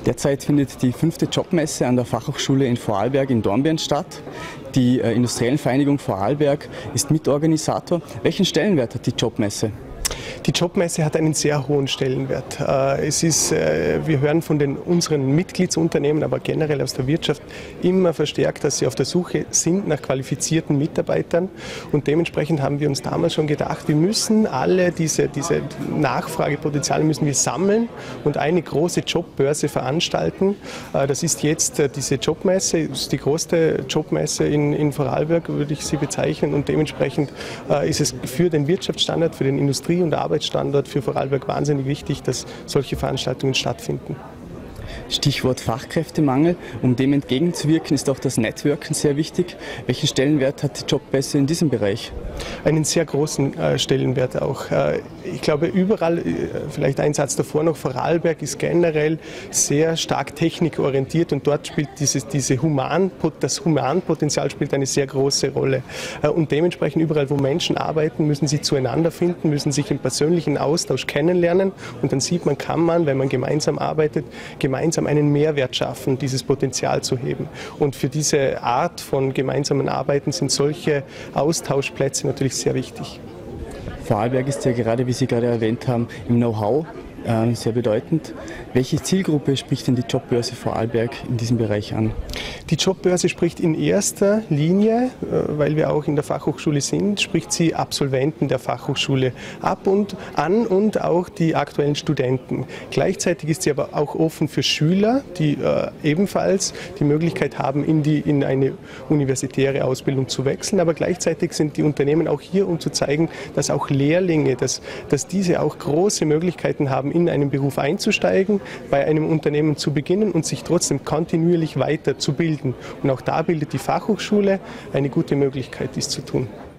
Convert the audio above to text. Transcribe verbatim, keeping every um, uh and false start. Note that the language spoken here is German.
Derzeit findet die fünfte Jobmesse an der Fachhochschule in Vorarlberg in Dornbirn statt. Die äh, Industriellen Vereinigung Vorarlberg ist Mitorganisator. Welchen Stellenwert hat die Jobmesse? Die Jobmesse hat einen sehr hohen Stellenwert. Es ist, wir hören von den, unseren Mitgliedsunternehmen, aber generell aus der Wirtschaft immer verstärkt, dass sie auf der Suche sind nach qualifizierten Mitarbeitern. Und dementsprechend haben wir uns damals schon gedacht, wir müssen alle diese, diese Nachfragepotenziale müssen wir sammeln und eine große Jobbörse veranstalten. Das ist jetzt diese Jobmesse, das ist die größte Jobmesse in, in Vorarlberg, würde ich sie bezeichnen. Und dementsprechend ist es für den Wirtschaftsstandort, für den Industrie- und Arbeitsstandort für Vorarlberg wahnsinnig wichtig, dass solche Veranstaltungen stattfinden. Stichwort Fachkräftemangel. Um dem entgegenzuwirken, ist auch das Networken sehr wichtig. Welchen Stellenwert hat die Jobmesse in diesem Bereich? Einen sehr großen äh, Stellenwert auch. Äh, ich glaube, überall, äh, vielleicht ein Satz davor noch, Vorarlberg ist generell sehr stark technikorientiert und dort spielt dieses, diese Human, das Humanpotenzial spielt eine sehr große Rolle. Äh, und dementsprechend überall, wo Menschen arbeiten, müssen sie zueinander finden, müssen sich im persönlichen Austausch kennenlernen und dann sieht man, kann man, wenn man gemeinsam arbeitet, gemeinsam einen Mehrwert schaffen, dieses Potenzial zu heben. Und für diese Art von gemeinsamen Arbeiten sind solche Austauschplätze natürlich sehr wichtig. Vorarlberg ist ja gerade, wie Sie gerade erwähnt haben, im Know-how äh, sehr bedeutend. Welche Zielgruppe spricht denn die Jobbörse Vorarlberg in diesem Bereich an? Die Jobbörse spricht in erster Linie, äh, weil wir auch in der Fachhochschule sind, spricht sie Absolventen der Fachhochschule ab und an und auch die aktuellen Studenten. Gleichzeitig ist sie aber auch offen für Schüler, die äh, ebenfalls die Möglichkeit haben, in, die, in eine universitäre Ausbildung zu wechseln. Aber gleichzeitig sind die Unternehmen auch hier, um zu zeigen, dass auch Lehrlinge, dass, dass diese auch große Möglichkeiten haben, in einen Beruf einzusteigen, bei einem Unternehmen zu beginnen und sich trotzdem kontinuierlich weiterzubilden. Und auch da bildet die Fachhochschule eine gute Möglichkeit, dies zu tun.